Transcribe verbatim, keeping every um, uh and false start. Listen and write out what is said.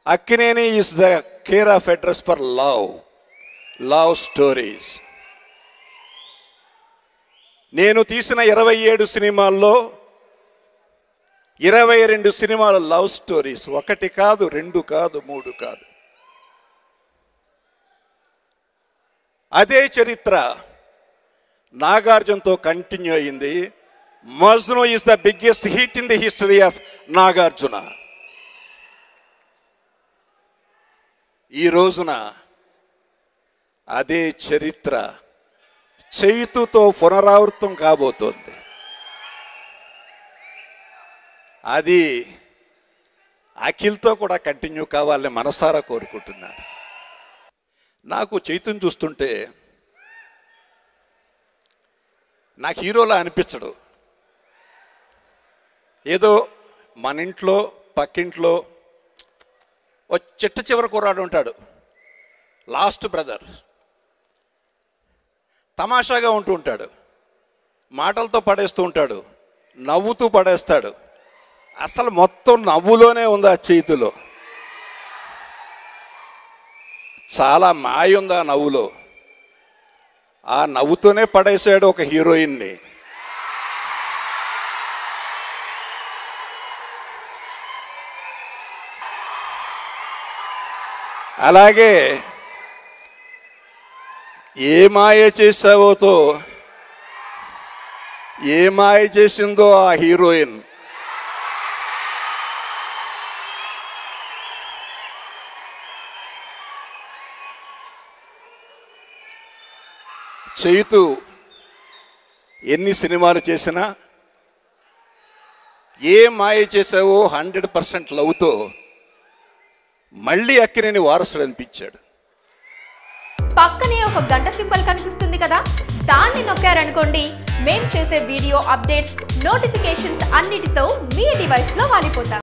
Akkineni is the care of address for love, love stories. నేను తీసిన ఇరవై ఏడు సినిమాల్లో ఇరవై రెండు సినిమాలు లవ్ స్టోరీస్. ఒకటి కాదు, రెండు కాదు, మూడు కాదు. అదే చరిత్ర నాగార్జునతో కంటిన్యూ అయింది. Majnu is the biggest hit in the history of Nagarjuna. ఈ రోజున అదే చరిత్ర చైతుతో పునరావృతం కాబోతోంది. అది అఖిల్తో కూడా కంటిన్యూ కావాలని మనసారా కోరుకుంటున్నాను. నాకు చైతుని చూస్తుంటే నాకు హీరోలా అనిపించడు. ఏదో మన ఇంట్లో పక్కింట్లో ఓ చిట్ట చివరి కుర్రాడు ఉంటాడు, లాస్ట్ బ్రదర్. తమాషాగా ఉంటూ ఉంటాడు, మాటలతో పడేస్తూ ఉంటాడు, నవ్వుతూ పడేస్తాడు. అసలు మొత్తం నవ్వులోనే ఉంది ఆ చేతిలో. చాలా మాయ ఉంది ఆ నవ్వులో. ఆ నవ్వుతోనే పడేశాడు ఒక హీరోయిన్ని. అలాగే ఏ మాయ చేసావోతో ఏ మాయ చేసిందో ఆ హీరోయిన్. చైతు ఎన్ని సినిమాలు చేసినా ఏ మాయ చేసావో హండ్రెడ్ పర్సెంట్ లవ్తో మళ్ళీ అక్కినేని వారసుడు అనిపించాడు. పక్కనే ఒక గంట సింబల్ కనిపిస్తుంది కదా, దాన్ని నొక్కారనుకోండి, మేం చేసే వీడియో అప్డేట్స్, నోటిఫికేషన్స్ అన్నిటితో మీ డివైస్లో వాలిపోతాం.